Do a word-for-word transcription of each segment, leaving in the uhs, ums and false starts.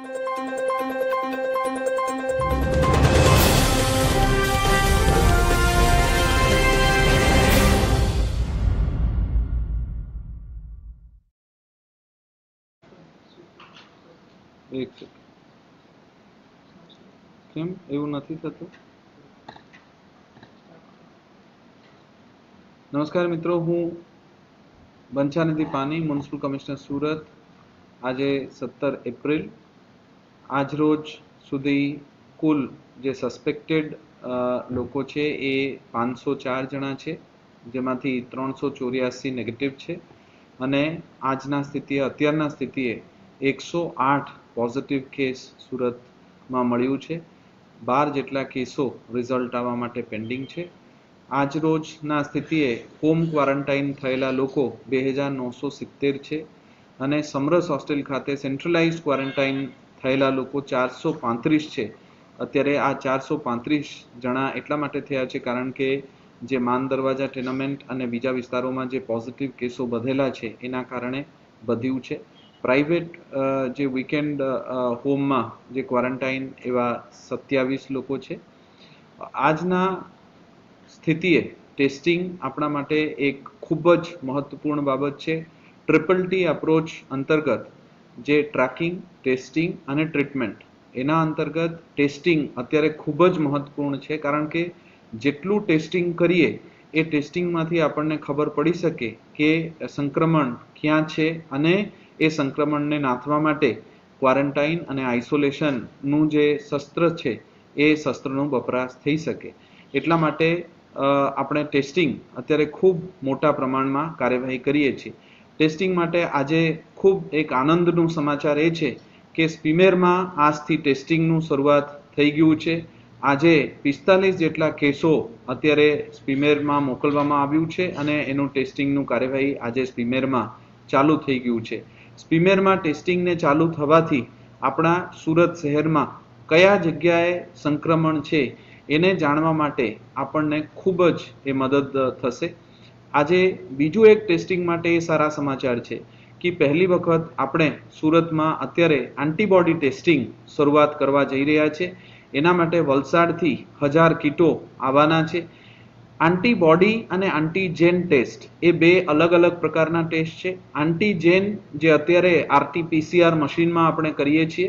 એક સેકન્ડ કેમ એવું નથી થતું? નમસ્કાર મિત્રો, હું બંછાનિધિ પાની, મ્યુનિસિપલ કમિશનર સુરત. આજે સત્તર એપ્રિલ, આજ રોજ સુધી કુલ જે સસ્પેક્ટેડ લોકો છે એ પાંચસો ચાર જણા છે, જેમાંથી ત્રણસો ચોર્યાસી નેગેટિવ છે અને આજના સ્થિતિએ અત્યારના સ્થિતિએ એકસો આઠ પોઝિટિવ કેસ સુરતમાં મળ્યું છે. બાર જેટલા કેસો રિઝલ્ટ આવવા માટે પેન્ડિંગ છે. આજ રોજના સ્થિતિએ હોમ ક્વોરન્ટાઇન થયેલા લોકો બે હજાર નવસો સિત્તેર છે અને સમરસ હોસ્ટેલ ખાતે સેન્ટ્રલાઇઝ ક્વોરન્ટાઇન થયેલા લોકો ચારસો પાંત્રીસ છે. અત્યારે આ ચારસો પાંત્રીસ જણા એટલા માટે થયા છે કારણ કે જે માન દરવાજા ટેનામેન્ટ અને બીજા વિસ્તારોમાં જે પોઝિટિવ કેસો વધેલા છે એના કારણે વધ્યું છે. પ્રાઇવેટ જે વીકેન્ડ હોમમાં જે ક્વોરન્ટાઇન એવા સત્યાવીસ લોકો છે. આજના સ્થિતિએ ટેસ્ટિંગ આપણા માટે એક ખૂબ જ મહત્વપૂર્ણ બાબત છે. ટ્રિપલ ટી અપ્રોચ અંતર્ગત જે ટ્રેકિંગ, ટેસ્ટિંગ અને ટ્રીટમેન્ટ, એના અંતર્ગત ટેસ્ટિંગ અત્યારે ખૂબ જ મહત્વપૂર્ણ છે કારણ કે જેટલું ટેસ્ટિંગ કરીએ એ ટેસ્ટિંગમાંથી આપણને ખબર પડી શકે કે સંક્રમણ ક્યાં છે અને એ સંક્રમણને નાથવા માટે ક્વોરન્ટાઇન અને આઇસોલેશનનું જે શસ્ત્ર છે એ શસ્ત્રનો વપરાશ થઈ શકે. એટલા માટે આપણે ટેસ્ટિંગ અત્યારે ખૂબ મોટા પ્રમાણમાં કાર્યવાહી કરીએ છીએ. ટેસ્ટિંગ માટે આજે ખૂબ એક આનંદનું સમાચાર એ છે કે સ્પીમેરમાં આજથી ટેસ્ટિંગનું શરૂઆત થઈ ગયું છે. આજે પિસ્તાલીસ જેટલા કેસો અત્યારે સ્પીમેરમાં મોકલવામાં આવ્યું છે અને એનું ટેસ્ટિંગનું કાર્યવાહી આજે સ્પીમેરમાં ચાલુ થઈ ગયું છે. સ્પીમેરમાં ટેસ્ટિંગને ચાલુ થવાથી આપણા સુરત શહેરમાં કયા જગ્યાએ સંક્રમણ છે એને જાણવા માટે આપણને ખૂબ જ એ મદદ થશે. આજે બીજું એક ટેસ્ટિંગ માટે એ સારા સમાચાર છે કે પહેલી વખત આપણે સુરતમાં અત્યારે એન્ટીબોડી ટેસ્ટિંગ શરૂઆત કરવા જઈ રહ્યા છે. એના માટે વલસાડથી હજાર કીટો આવવાના છે. એન્ટીબોડી અને એન્ટીજેન ટેસ્ટ એ બે અલગ અલગ પ્રકારના ટેસ્ટ છે. એન્ટીજેન જે અત્યારે આરટી પીસીઆર મશીનમાં આપણે કરીએ છીએ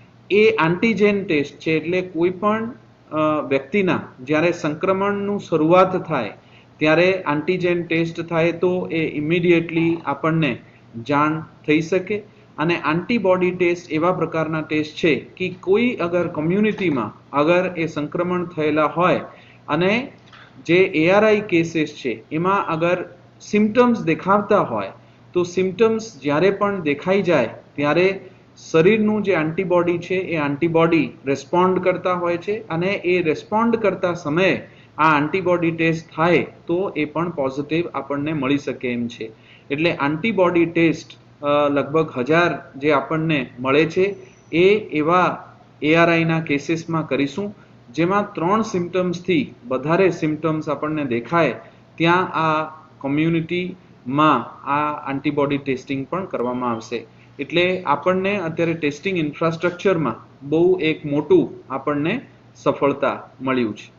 એ એન્ટીજેન ટેસ્ટ છે, એટલે કોઈ પણ વ્યક્તિના જ્યારે સંક્રમણનું શરૂઆત થાય ત્યારે એન્ટીજેન ટેસ્ટ થાય તો એ ઇમિડિયેટલી આપણને જાણ થઈ શકે. અને એન્ટીબોડી ટેસ્ટ એવા પ્રકારના ટેસ્ટ છે કે કોઈ અગર કમ્યુનિટીમાં અગર એ સંક્રમણ થયેલા હોય અને જે એઆરઆઈ કેસીસ છે એમાં અગર સિમ્ટમ્સ દેખાવતા હોય તો સિમ્ટમ્સ જ્યારે પણ દેખાઈ જાય ત્યારે શરીરનું જે એન્ટીબોડી છે એ એન્ટીબોડી રેસ્પોન્ડ કરતા હોય છે અને એ રેસ્પોન્ડ કરતા સમયે આ એન્ટીબોડી ટેસ્ટ થાય તો એ પણ પોઝિટિવ આપણને મળી શકે એમ છે. એટલે એન્ટીબોડી ટેસ્ટ લગભગ હજાર જે આપણને મળે છે એ એવા એઆરઆઈના કેસીસમાં કરીશું જેમાં ત્રણ સિમ્ટમ્સથી વધારે સિમ્ટમ્સ આપણને દેખાય ત્યાં આ કોમ્યુનિટીમાં આ એન્ટીબોડી ટેસ્ટિંગ પણ કરવામાં આવશે. એટલે આપણને અત્યારે ટેસ્ટિંગ ઇન્ફ્રાસ્ટ્રક્ચરમાં બહુ એક મોટું આપણને સફળતા મળ્યું છે.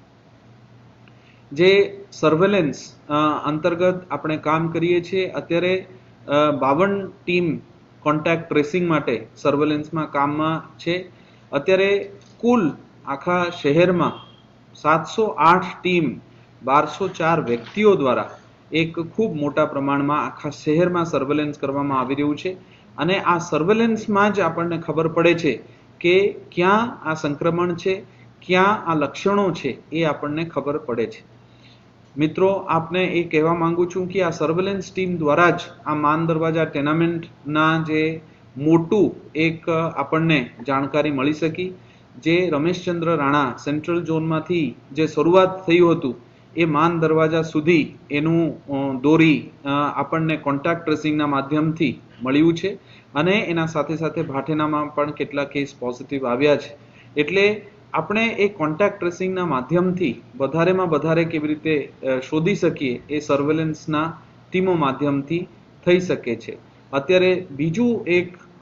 જે સર્વેલન્સ અંતર્ગત આપણે કામ કરીએ છીએ, અત્યારે બાવન ટીમ કોન્ટેક્ટ ટ્રેસિંગ માટે સર્વેલન્સમાં કામમાં છે. અત્યારે કુલ આખા શહેરમાં સાતસો આઠ ટીમ બારસો ચાર વ્યક્તિઓ દ્વારા એક ખૂબ મોટા પ્રમાણમાં આખા શહેરમાં સર્વેલન્સ કરવામાં આવી રહ્યું છે અને આ સર્વેલન્સમાં જ આપણને ખબર પડે છે કે ક્યાં આ સંક્રમણ છે, ક્યાં આ લક્ષણો છે, એ આપણને ખબર પડે છે. મિત્રો, આપને એ કહેવા માંગુ છું કે આ સર્વેલન્સ ટીમ દ્વારા જ આ માન દરવાજા ટેનામેન્ટના જે મોટું એક આપણને જાણકારી મળી શકી. જે રમેશચંદ્ર રાણા સેન્ટ્રલ ઝોનમાંથી જે શરૂઆત થયું હતું એ માન દરવાજા સુધી એનું દોરી આપણને કોન્ટેક્ટ ટ્રેસિંગના માધ્યમથી મળ્યું છે અને એના સાથે સાથે ભાટેનામાં પણ કેટલા કેસ પોઝિટિવ આવ્યા છે. એટલે આપણે એ કોન્ટેક્ટ ટ્રેસિંગના માધ્યમથી વધારેમાં વધારે કેવી રીતે શોધી શકીએ એ સર્વેલન્સના ટીમો માધ્યમથી થઈ શકે છે. અત્યારે બીજું એક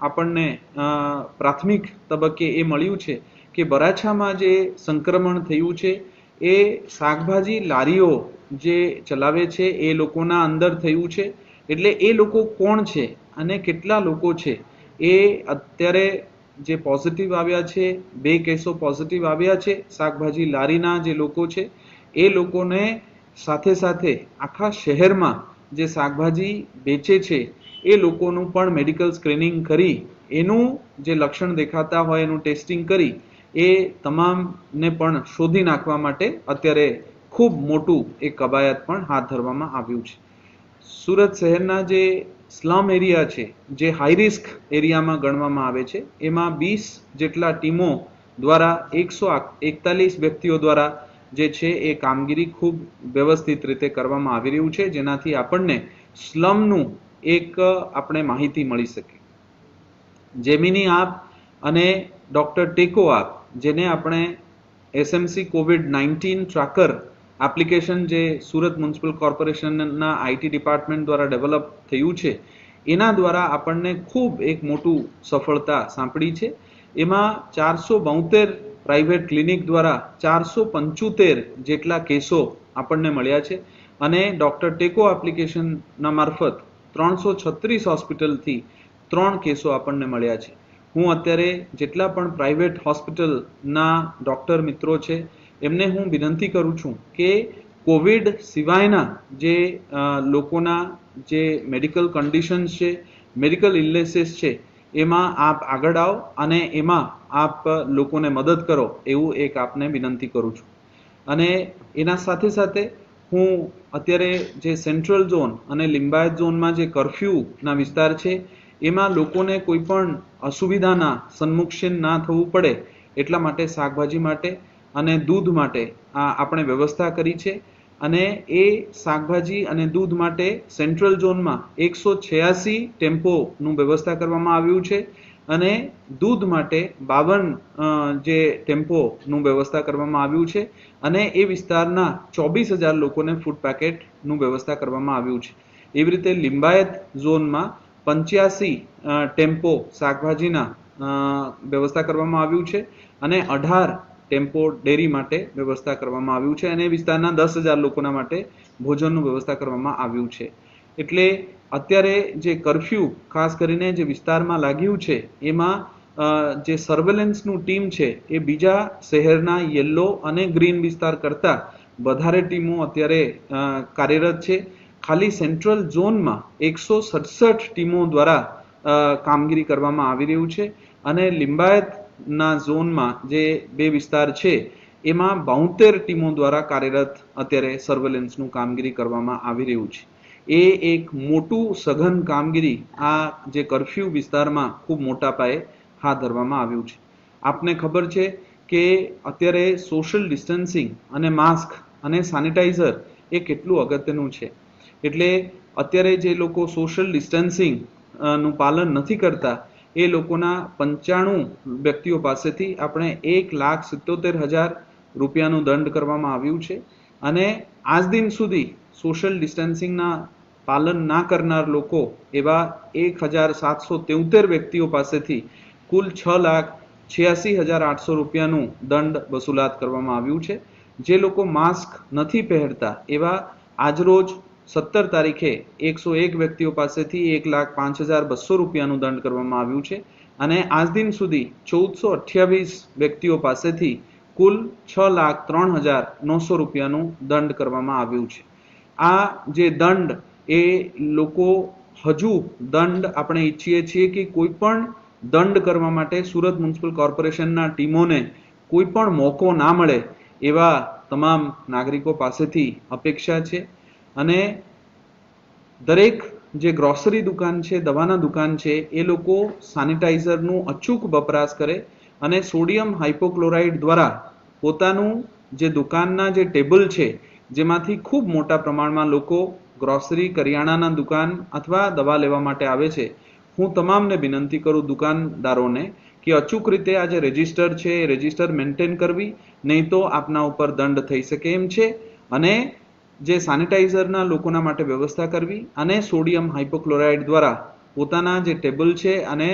આપણને પ્રાથમિક તબક્કે એ મળ્યું છે કે વરાછામાં જે સંક્રમણ થયું છે એ શાકભાજી લારીઓ જે ચલાવે છે એ લોકોના અંદર થયું છે. એટલે એ લોકો કોણ છે અને કેટલા લોકો છે એ અત્યારે જે પોઝિટિવ આવ્યા છે, બે કેસો પોઝિટિવ આવ્યા છે શાકભાજી લારીના જે લોકો છે એ લોકોને સાથે સાથે આખા શહેરમાં જે શાકભાજી વેચે છે એ લોકોનું પણ મેડિકલ સ્ક્રીનિંગ કરી એનું જે લક્ષણ દેખાતા હોય એનું ટેસ્ટિંગ કરી એ તમામને પણ શોધી નાખવા માટે અત્યારે ખૂબ મોટું એક કવાયત પણ હાથ ધરવામાં આવ્યું છે. સુરત શહેરના જે સ્લમ એરિયા છે, જે હાઈ રિસ્ક એરિયામાં ગણવામાં આવે છે, એમાં વીસ જેટલા ટીમો દ્વારા એકસો એકતાલીસ વ્યક્તિઓ દ્વારા જે છે એ કામગીરી ખૂબ વ્યવસ્થિત રીતે કરવામાં આવી રહ્યું છે, જેનાથી આપણને સ્લમનું એક આપણે માહિતી મળી શકે. જેમિની આપ અને ડોક્ટર ટેકો આપ, જેને આપણે SMC covid nineteen tracker application જે સુરત મ્યુનિસિપલ કોર્પોરેશનના આઈટી ડિપાર્ટમેન્ટ દ્વારા ડેવલપ થયું છે, એના દ્વારા આપણને ખૂબ એક મોટું સફળતા સાંપડી છે. એમાં ચારસો બોતેર પ્રાઇવેટ ક્લિનિક દ્વારા ચારસો પંચોતેર જેટલા કેસો આપણને મળ્યા છે અને ડોક્ટર ટેકો એપ્લિકેશનના મારફત ત્રણસો છત્રીસ હોસ્પિટલથી ત્રણ કેસો આપણને મળ્યા છે. હું અત્યારે જેટલા પણ પ્રાઇવેટ હોસ્પિટલના ડોક્ટર મિત્રો છે એમને હું વિનંતી કરું છું કે કોવિડ સિવાયના જે લોકોના જે મેડિકલ કન્ડિશન્સ છે, મેડિકલ ઇલનેસીસ છે, એમાં આપ આગળ આવો અને એમાં આપ લોકોને મદદ કરો એવું એક આપને વિનંતી કરું છું. અને એના સાથે સાથે હું અત્યારે જે સેન્ટ્રલ ઝોન અને લિંબાયત ઝોનમાં જે કર્ફ્યુના વિસ્તાર છે એમાં લોકોને કોઈ પણ અસુવિધાના સન્મુખીન ના થવું પડે એટલા માટે શાકભાજી માટે અને દૂધ માટે આ આપણે વ્યવસ્થા કરી છે. અને એ શાકભાજી અને દૂધ માટે સેન્ટ્રલ ઝોનમાં એકસો છ્યાસી ટેમ્પોનું વ્યવસ્થા કરવામાં આવ્યું છે અને દૂધ માટે બાવન જે ટેમ્પોનું વ્યવસ્થા કરવામાં આવ્યું છે અને એ વિસ્તારના ચોવીસ હજાર લોકોને ફૂડ પેકેટનું વ્યવસ્થા કરવામાં આવ્યું છે. એવી રીતે લિંબાયત ઝોનમાં પંચ્યાસી ટેમ્પો શાકભાજીના વ્યવસ્થા કરવામાં આવ્યું છે અને અઢાર ટેમ્પો ડેરી માટે વ્યવસ્થા કરવામાં આવ્યું છે અને વિસ્તારના દસ હજાર લોકોના માટે ભોજનનું વ્યવસ્થા કરવામાં આવ્યું છે. એટલે અત્યારે જે કર્ફ્યુ ખાસ કરીને જે વિસ્તારમાં લાગ્યું છે એમાં જે સર્વેલન્સનું ટીમ છે એ બીજા શહેરના યલો અને ગ્રીન વિસ્તાર કરતાં વધારે ટીમો અત્યારે કાર્યરત છે. ખાલી સેન્ટ્રલ ઝોનમાં એકસો સડસઠ ટીમો દ્વારા કામગીરી કરવામાં આવી રહ્યું છે અને લિંબાયતના ઝોનમાં જે બે વિસ્તાર છે એમાં બોતેર ટીમો દ્વારા કાર્યરત અત્યારે સર્વેલન્સનું કામગીરી કરવામાં આવી રહ્યું છે. એ એક મોટું સઘન કામગીરી આ જે કર્ફ્યુ વિસ્તારમાં ખૂબ મોટા પાયે હાથ ધરવામાં આવ્યું છે. આપને ખબર છે કે અત્યારે સોશિયલ ડિસ્ટન્સિંગ અને માસ્ક અને સેનિટાઈઝર એ કેટલું અગત્યનું છે. એટલે અત્યારે જે લોકો સોશિયલ ડિસ્ટન્સિંગ નું પાલન નથી કરતા એ લોકોના પંચાણું વ્યક્તિઓ પાસેથી આપણે એક લાખ સિત્તોતેર હજાર રૂપિયાનું દંડ કરવામાં આવ્યું છે અને આજ દિન સુધી સોશિયલ ડિસ્ટન્સિંગના પાલન ના કરનાર લોકો એવા એક હજાર સાતસો તેઉતેર વ્યક્તિઓ પાસેથી કુલ છ લાખ છ્યાસી હજાર આઠસો રૂપિયાનું દંડ વસૂલાત કરવામાં આવ્યું છે. જે લોકો માસ્ક નથી પહેરતા એવા આજરોજ સત્તર તારીખે એકસો એક વ્યક્તિઓ પાસેથી એક લાખ પાંચ હજાર બસો રૂપિયાનું દંડ કરવામાં આવ્યું છે અને આજ દિન સુધી ચૌદસો અઠ્યાવીસ વ્યક્તિઓ પાસેથી કુલ છ લાખ ત્રણ હજાર નવસો રૂપિયાનું દંડ કરવામાં આવ્યું છે. આ જે દંડ એ લોકો હજુ દંડ આપણે ઈચ્છીએ છીએ કે કોઈ પણ દંડ કરવા માટે સુરત મ્યુનિસિપલ કોર્પોરેશનના ટીમોને કોઈ પણ મોકો ના મળે એવા તમામ નાગરિકો પાસેથી અપેક્ષા છે. અને દરેક જે ગ્રોસરી દુકાન છે, દવાના દુકાન છે, એ લોકો સેનિટાઈઝરનું અચૂક વપરાશ કરે અને સોડિયમ હાઇપોક્લોરાઇડ દ્વારા પોતાનું જે દુકાનના જે ટેબલ છે જેમાંથી ખૂબ મોટા પ્રમાણમાં લોકો ગ્રોસરી કરિયાણાના દુકાન અથવા દવા લેવા માટે આવે છે, હું તમામને વિનંતી કરું દુકાનદારોને કે અચૂક રીતે આ જે રજિસ્ટર છે એ રજિસ્ટર મેન્ટેન કરવી, નહીં તો આપના ઉપર દંડ થઈ શકે એમ છે. અને જે સેનિટાઈઝરના લોકોના માટે વ્યવસ્થા કરવી અને સોડિયમ હાઇપોક્લોરાઇડ દ્વારા પોતાના જે ટેબલ છે અને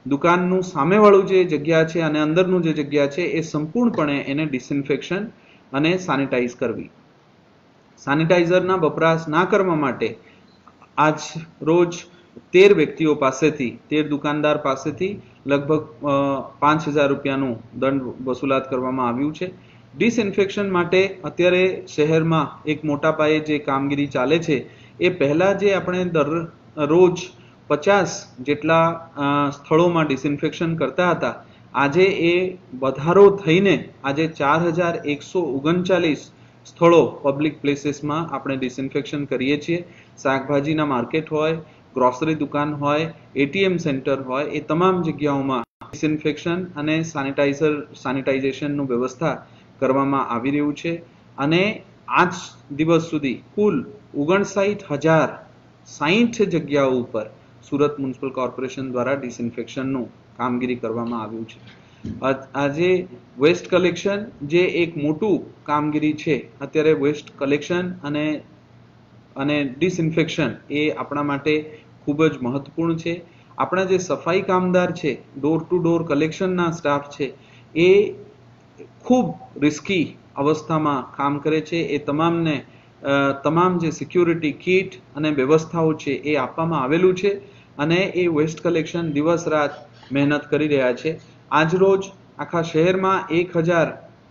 દુકાનનું સામેવાળું જે જગ્યા છે અને અંદરનું જે જગ્યા છે એ સંપૂર્ણપણે એને ડિસઇન્ફેક્શન અને સેનિટાઈઝ કરવી. સેનિટાઈઝરના વપરાશ ના કરવા માટે આજ રોજ તેર વ્યક્તિઓ પાસેથી તેર દુકાનદાર પાસેથી લગભગ પાંચ હજાર રૂપિયાનું દંડ વસૂલાત કરવામાં આવ્યું છે. ડિસઇન્ફેક્શન માટે અત્યારે શહેરમાં એક મોટા પાયે જે કામગીરી ચાલે છે એ પહેલા જે આપણે દરરોજ પચાસ જેટલા સ્થળોમાં ડિસઇન્ફેક્શન કરતા હતા, આજે એ વધારો થઈને આજે ચાર હજાર એકસો ઓગણચાલીસ સ્થળો પબ્લિક પ્લેસીસમાં આપણે ડિસઇન્ફેક્શન કરીએ છીએ. શાકભાજીના માર્કેટ હોય, ગ્રોસરી દુકાન હોય, એટીએમ સેન્ટર હોય, એ તમામ જગ્યાઓમાં ડિસઇન્ફેક્શન અને સેનિટાઈઝર સેનિટાઇઝેશનનું વ્યવસ્થા કરવામાં આવી રહ્યું છે. અને આજ દિવસ સુધી કુલ ઓગણસાઠ હજાર સાહીઠ જગ્યાઓ ઉપર સુરત મ્યુનિસિપલ કોર્પોરેશન દ્વારા ડિસઇન્ફેક્શનનું કામગીરી કરવામાં આવ્યું છે. આજે વેસ્ટ કલેક્શન જે એક મોટું કામગીરી છે, અત્યારે વેસ્ટ કલેક્શન અને અને ડિસઇન્ફેક્શન એ આપણા માટે ખૂબ જ મહત્વપૂર્ણ છે. આપણા જે સફાઈ કામદાર છે, ડોર ટુ ડોર કલેક્શનના સ્ટાફ છે, એ ખૂબ રિસ્કી અવસ્થામાં કામ કરે છે. એ તમામને તમામ જે સિક્યુરિટી કીટ અને વ્યવસ્થાઓ છે એ આપવામાં આવેલું છે અને એ વેસ્ટ કલેક્શન દિવસ રાત મહેનત કરી રહ્યા છે. આજ રોજ આખા શહેરમાં એક હજાર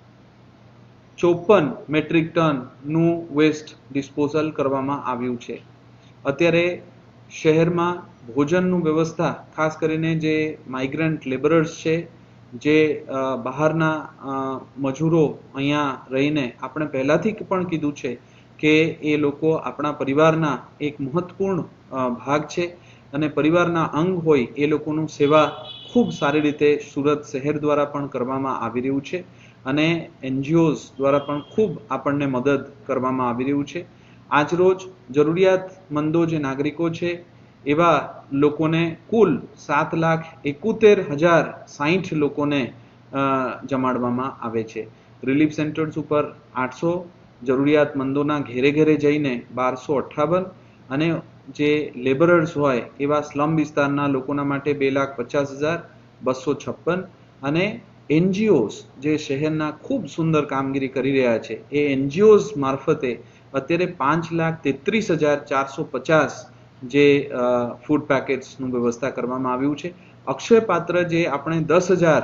ચોપન મેટ્રિક ટનનું વેસ્ટ ડિસ્પોઝલ કરવામાં આવ્યું છે. અત્યારે શહેરમાં ભોજનનું વ્યવસ્થા, ખાસ કરીને જે માઇગ્રન્ટ લેબરર્સ છે, જે બહારના મજૂરો અહીંયા રહીને, આપણે પહેલાથી પણ કીધું છે કે એ લોકો આપણા પરિવારના એક મહત્વપૂર્ણ ભાગ છે અને પરિવારના અંગ હોય એ લોકોનું સેવા ખૂબ સારી રીતે સુરત શહેર દ્વારા પણ કરવામાં આવી રહ્યું છે અને એનજીઓઝ દ્વારા પણ ખૂબ આપણને મદદ કરવામાં આવી રહ્યું છે. આજ રોજ જરૂરિયાતમંદો જે નાગરિકો છે એવા લોકોને કુલ સાત લાખ એકોતેર હજાર સાહીઠ લોકોને જમાડવામાં આવે છે. રિલીફ સેન્ટર્સ ઉપર આઠસો, જરૂરિયાતમંદોના ઘેરે ઘેરે જઈને બારસો અઠ્ઠાવન અને જે લેબરર્સ હોય એવા સ્લમ વિસ્તારના લોકોના માટે બે લાખ પચાસ હજાર બસો છપ્પન અને એનજીઓઝ જે શહેરના ખૂબ સુંદર કામગીરી કરી રહ્યા છે એ એનજીઓઝ મારફતે અત્યારે પાંચ લાખ તેત્રીસ હજાર ચારસો પચાસ જે ફૂડ પેકેટ્સનું વ્યવસ્થા કરવામાં આવ્યું છે. અક્ષય પાત્ર જે આપણે દસ હજાર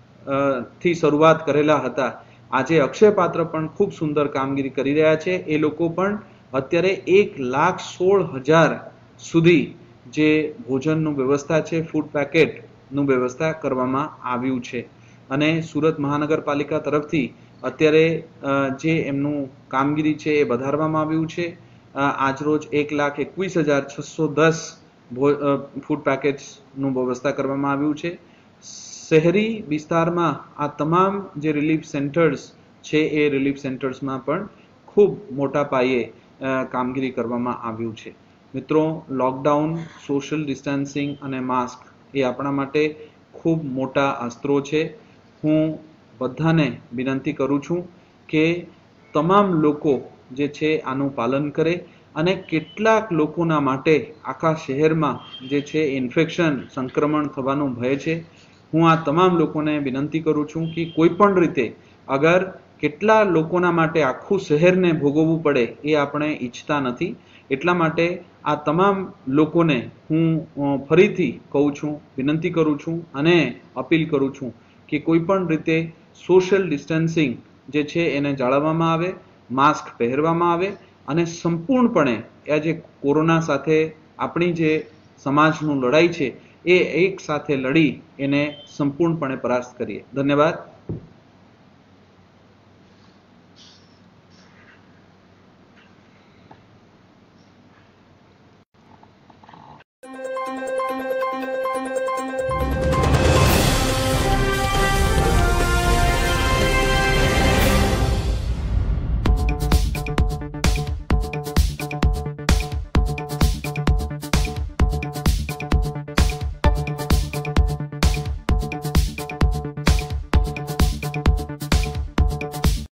થી શરૂઆત કરેલા હતા, આજે અક્ષય પાત્ર પણ ખૂબ સુંદર કામગીરી કરી રહ્યા છે. એ લોકો પણ અત્યારે એક લાખ સોળ હજાર સુધી જે ભોજનનું વ્યવસ્થા છે, ફૂડ પેકેટનું વ્યવસ્થા કરવામાં આવ્યું છે. અને સુરત મહાનગરપાલિકા તરફથી અત્યારે જે એમનું કામગીરી છે એ વધારવામાં આવ્યું છે. આજરોજ એક લાખ એકવીસ હજાર છસો દસ ફૂડ પેકેટ્સનું વ્યવસ્થા કરવામાં આવ્યું છે. શહેરી વિસ્તારમાં આ તમામ જે રિલીફ સેન્ટર્સ છે એ રિલીફ સેન્ટર્સમાં પણ ખૂબ મોટા પાયે કામગીરી કરવામાં આવ્યું છે. મિત્રો, લોકડાઉન, સોશિયલ ડિસ્ટન્સિંગ અને માસ્ક એ આપણા માટે ખૂબ મોટા અસ્ત્રો છે. હું બધાને વિનંતી કરું છું કે તમામ લોકો જે છે આનું પાલન કરે અને કેટલાક લોકોના માટે આખા શહેરમાં જે છે ઇન્ફેક્શન, સંક્રમણ થવાનું ભય છે. હું આ તમામ લોકોને વિનંતી કરું છું કે કોઈ પણ રીતે અગર કેટલા લોકોના માટે આખું શહેરને ભોગવવું પડે એ આપણે ઈચ્છતા નથી. એટલા માટે આ તમામ લોકોને હું ફરીથી કહું છું, વિનંતી કરું છું અને અપીલ કરું છું કે કોઈ પણ રીતે સોશિયલ ડિસ્ટન્સિંગ જે છે એને જાળવવામાં આવે, માસ્ક પહેરવામાં આવે અને સંપૂર્ણપણે આ જે કોરોના સાથે આપણી જે સમાજનું લડાઈ છે એ એક સાથે લડી એને સંપૂર્ણપણે પરાસ્ત કરીએ. ધન્યવાદ.